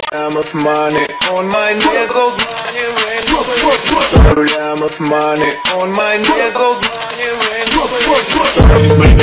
Лямов money, on my neck, gold money, rain. 100 лямов money, on my neck, gold money, rain.